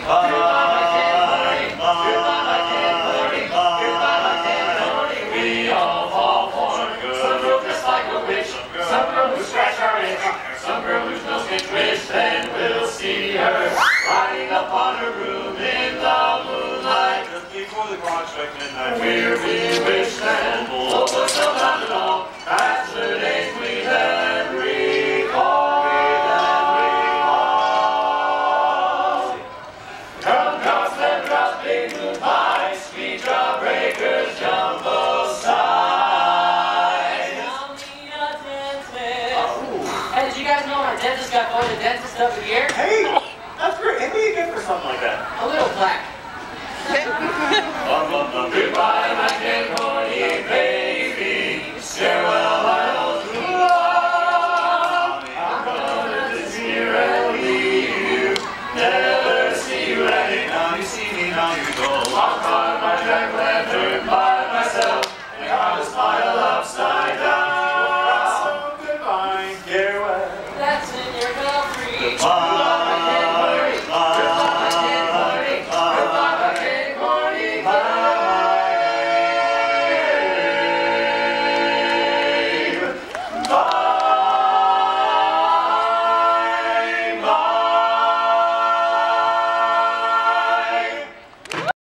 We all fall for a girl. Some girl just like a witch. Some girl who scratch our itch. Some girl whose nose gets twitched. And we'll see her riding up on her room in the moonlight. Just before the clock strikes midnight. We're bewitched and oh, but no, not at all. That's the days we then recall. Come, come, sled drops, big blue pipes, speed drop breakers, jumbo sides. Hey, did you guys know my dentist got voted dentist of the year? Hey, that's great. Hey, what do you get for something like that? A little plaque.